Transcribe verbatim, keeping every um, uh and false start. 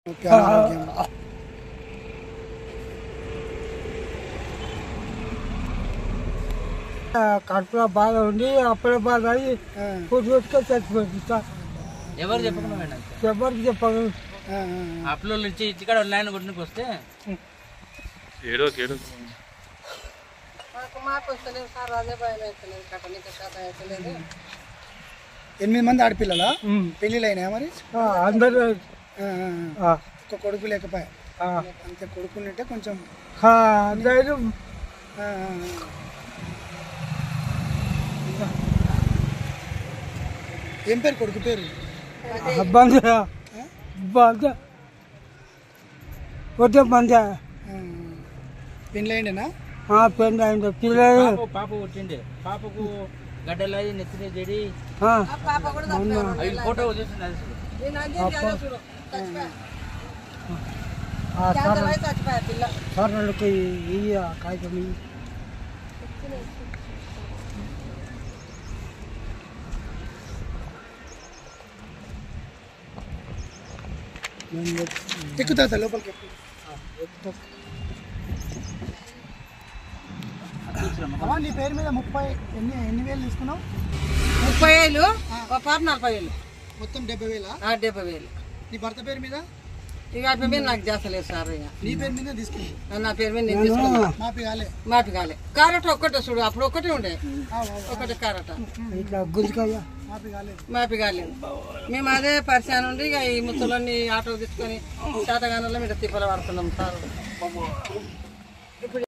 కడుపులో బాధ ఉండి అప్పుడే బాధ అయ్యి పుట్టి పెట్టుకొని చచ్చిపోయింది సార్. ఎవరు చెప్పకుండా ఎవరికి చెప్పదు. అప్పుల నుంచి ఇక్కడ లైన్ కొట్టుకు వస్తే ఏడో ఏడో ఎనిమిది మంది ఆడపిల్లలా పెళ్ళిళ్ళు అయినా మరి అందరూ ఒక కొడుకు లేకపోయా అంతే. కొడుకున్నట్టే కొంచెం అందరూ ఏం పేరు కొడుకు పేరు? బంద బంద వద్దే బంద పెళ్ళి అయిండేనా? పెళ్ళి అయింది. పిల్లలు పాప పుట్టిండే. పాపకు గడ్డలు అయి నెత్తిన చెడి ఫోటో సార్లకి ఇయ్య కాగితం ఎక్కుతా లోపలికి. నీ పేరు మీద ముప్పై ఎన్ని ఎన్ని వేలు తీసుకున్నావు? ముప్పై వేలు నలభై వేలు మొత్తం డెబ్బై వేలా? డెబ్బై వేలు. నీ భర్త పేరు మీద? ఇక అటు మీద నాకు చేస్తలేదు సార్. ఇక నీ పేరు మీద తీసుకున్నా? నా పేరు మీద నేను తీసుకున్నా. మాపి కాలే మాపి కాలే. కారట ఒక్కటే చూడు, అప్పుడు ఒకటే ఉండే ఒకటే కారట. ఇట్లా గుంజుకాయ మాపి కాలేదు. మాపి కాలేదు. మేము అదే పరిచయం ఉండి ఇక ఈ ముత్తలన్నీ ఆటో తీసుకొని శాతగానంలో మీద తిప్పలు పడుతున్నాం సార్.